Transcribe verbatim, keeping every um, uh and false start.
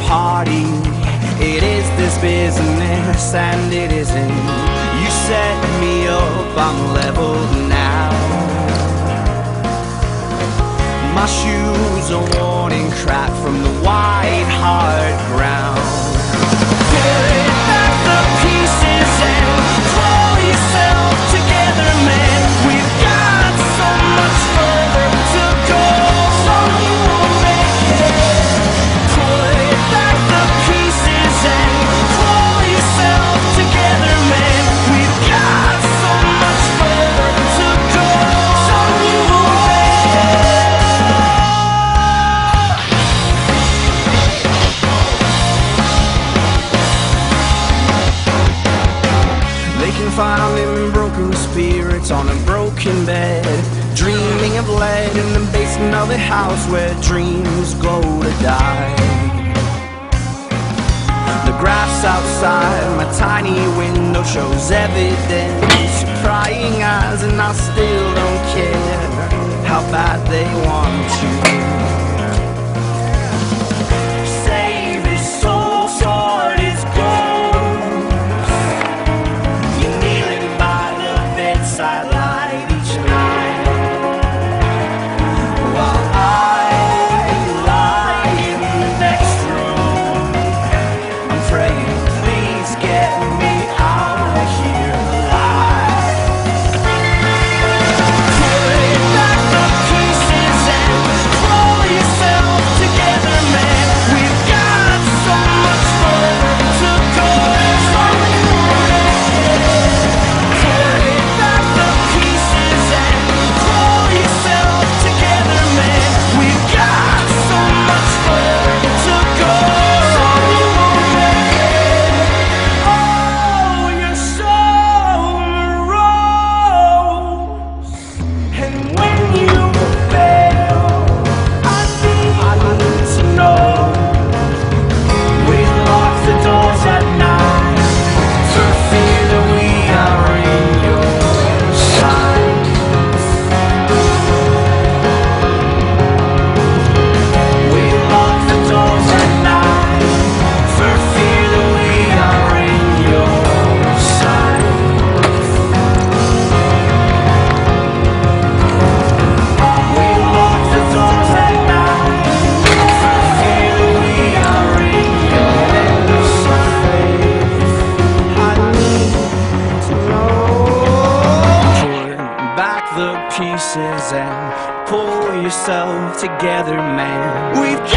party. It is this business and it isn't. You set me up, I'm leveled now. My shoes are worn and cracked from the white hard ground. Put back the pieces and pull yourself together, man. We've got so much further to go, so you won't make it. Put back the pieces and pull yourself together, man. We've got so much further to go, so you won't make it. They can find our living broken spirits on a broken bed, dreaming of lead in the basement of a house where dreams go to die. The grass outside my tiny window shows evidence of prying eyes, and I still don't care how bad they want to. Save his soul, sword is gold. You're kneeling by the bedside light each night, while I lie in the next room. I'm praying, please get me out of here alive. Put back the pieces and pull yourself together, man. We've got so much further to go, so you won't make it. Put back the pieces and pull yourself together, man. We've got so much further to go, so you won't make it. Oh, you're so morose, and when you fail, I need to know. We lock the doors at night for fear that we are in your sight. We lock the doors at night for fear that we are in your sight. We lock the doors at night for fear that we are in your sight. I need to know. Put back the pieces and pull yourself together, man. We've